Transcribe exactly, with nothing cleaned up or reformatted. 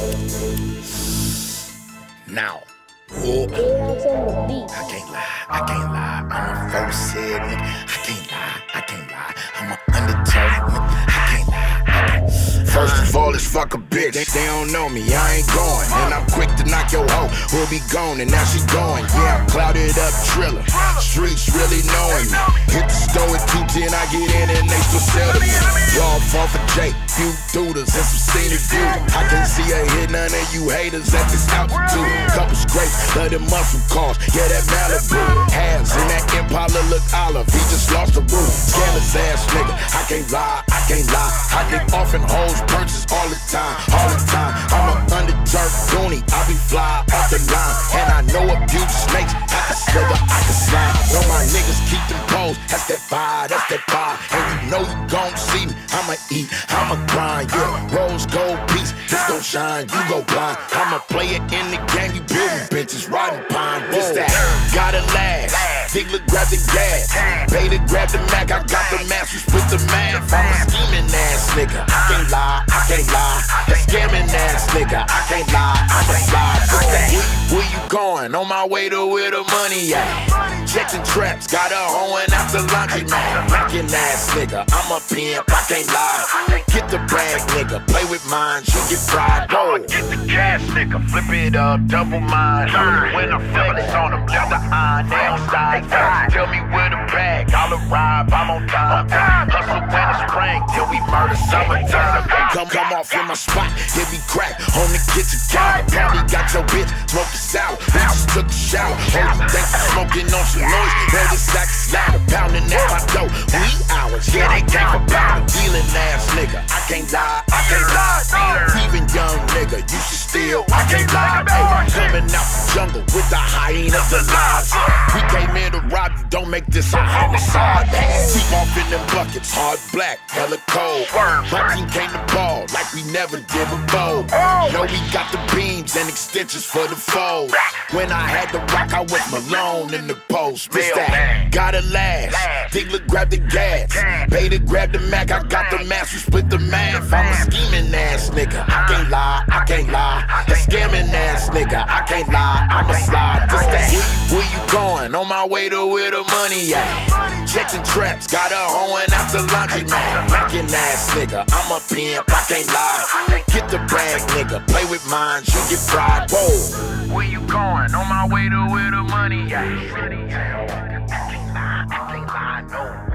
Now, oh, I can't lie, I can't lie. I'm a first head nigga. I can't lie, I can't lie. I'm a undeterred nigga. I can't lie. I can't. First of all, it's fuck a bitch. They, they don't know me, I ain't going. And I'm quick to knock your hoe, who'll be gone, and now she going. Yeah, I'm clouded up triller. Streets really knowing me. Hit the store at two ten, I get in and they still sell to me. Y'all fall for Jake, few doodles and some scenic view. I can't see a hit, none of you haters at this altitude. Couple scrapes, love them muscle cars, yeah, that Malibu. Hands in that Impala look olive, he just lost the roof. Scandalous ass nigga, I can't lie, I can't lie. I dig off in hoes, purchase all the time, all the time. I'm a undeterred goonie, I be fly off the line. And I know a few snakes, I can slither, I can slide. Know my niggas keep them poles, that's that fire, that's that fire. And you know you gon' see me, I'ma eat, I'ma grind, yeah. Rose gold piece, this gon' shine, you go blind. I'ma play it in the game, you building bitches, riding pine. This that, gotta last. Diggler grab the gas, pay to grab the Mac, I got the mask, we split the math. I'm a scheming ass nigga, I can't lie, I can't lie. A scamming ass nigga, I can't lie, I'ma slide. What's that? Where you going? On my way to where the money at. Checks and traps, got a hoeing out the laundry man. Mackin' ass nigga, I'm a pimp, I can't lie. Get the bag nigga, play with mine, you get fried. I'ma get the cash nigga, flip it up, double mine. When I flex on them, left the eye, they don't die. Tell me where the bag, I'll arrive, I'm on time. Hustle when it's spring, till we murder summertime. Come, come off in my spot, hit me crack on the kitchen counter. Probably got your bitch smoking sour. We just took a shower. Hold you think I'm smoking on some noise? Know the sack is louder, pounding at my door. We hours, yeah, they came for powder. Dealing ass nigga, I can't lie, I can't lie. Even young nigga, you should steal, I can't lie. Ay, coming out the jungle with the hyenas alive. We came in to rob you, don't make this a homicide. Keep off in them buckets, hard black, hella cold. My team came to ball like we never did before. Know we got the beams and extensions for the foes. When I had to rock, I was Malone in the post. Miss that, gotta last. Diggler grab the gas, pay to grab the Mac, I got the mask, we split the math. I'm a scheming ass nigga, I can't lie, I can't lie. A scamming ass nigga, I can't lie, I'ma slide. This that, where you going? On my way to where the money at. Checks and traps, got a hoeing out the laundry man. Mackin' ass nigga, I'm a pimp, I can't lie. Get the bag nigga, play with mine, you get fried. Whoa. Where you going? On my way to where the money at. I can't lie, I can't lie, no.